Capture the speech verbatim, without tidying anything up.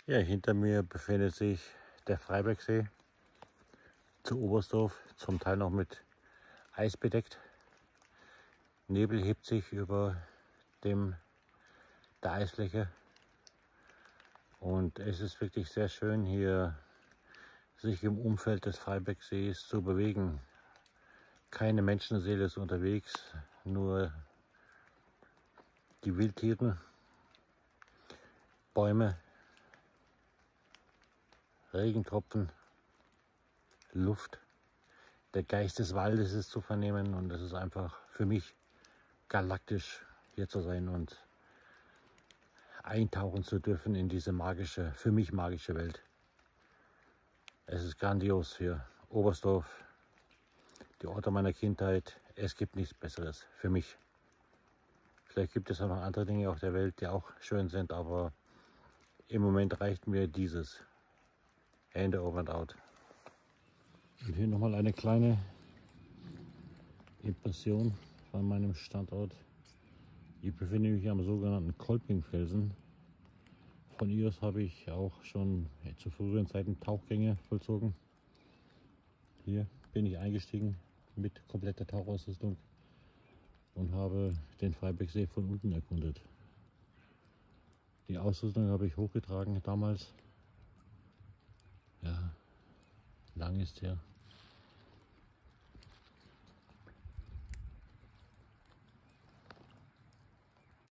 Ja, hinter mir befindet sich der Freibergsee zu Oberstdorf, zum Teil noch mit Eis bedeckt. Nebel hebt sich über dem, der Eisfläche und es ist wirklich sehr schön, hier sich im Umfeld des Freibergsees zu bewegen. Keine Menschenseele ist unterwegs, nur die Wildtiere, Bäume, Regentropfen, Luft. Der Geist des Waldes ist zu vernehmen und es ist einfach für mich galaktisch, hier zu sein und eintauchen zu dürfen in diese magische, für mich magische Welt. Es ist grandios hier. Oberstdorf, die Orte meiner Kindheit. Es gibt nichts Besseres für mich. Vielleicht gibt es auch noch andere Dinge auf der Welt, die auch schön sind, aber im Moment reicht mir dieses. Hände over and out. Und hier nochmal eine kleine Impression von meinem Standort. Ich befinde mich am sogenannten Kolpingfelsen. Von hier aus habe ich auch schon zu früheren Zeiten Tauchgänge vollzogen. Hier bin ich eingestiegen mit kompletter Tauchausrüstung und habe den Freibergsee von unten erkundet. Die Ausrüstung habe ich hochgetragen damals. Ja, lang ist her.